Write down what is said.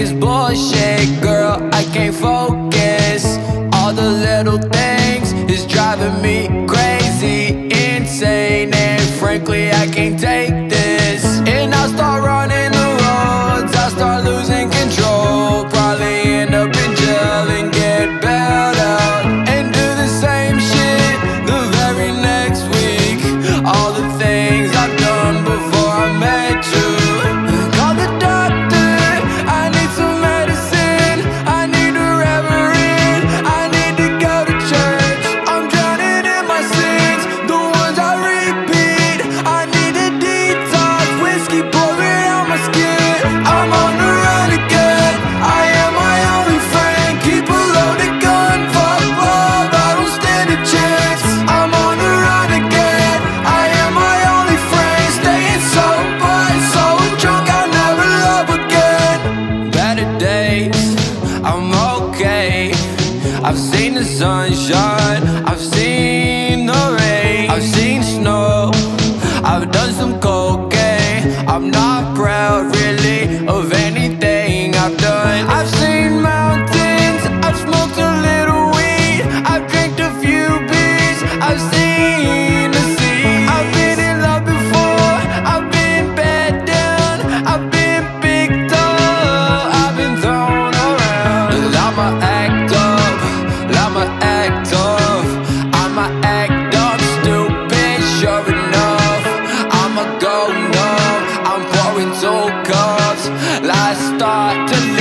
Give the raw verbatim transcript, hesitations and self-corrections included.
is bullshit, girl, I can't focus. All the little things is driving me crazy, insane, and frankly I can't take this. And I'll start running the roads, I'll start losing control, probably end up in jail and get bailed out, and do the same shit the very next week. All the things I've done before I met you. Call the doctor, I need some medicine, I need a reverend, I need to go to church. I'm drowning in my sins, the ones I repeat. I need a detox, whiskey pouring on my skin. I'm on the run again, I am my only friend. Keep a loaded gun, fuck love, I don't stand a chance. I'm on the run again, I am my only friend. Staying sober, so drunk I'll never love again. Better days, I'm okay. I've seen the sunshine, I've seen the rain, I've seen snow, I've done some cocaine. I'm not proud really of anything I've done. I've seen mountains, I've smoked a little weed, I've drank a few beers, I've seen the sea. I've been in love before, I've been bad down, I've been picked up, I've been thrown around. Cause I'ma act up, I'ma act tough, I'ma act up stupid, sure enough. I'ma go numb, I'm pouring two cups, last start to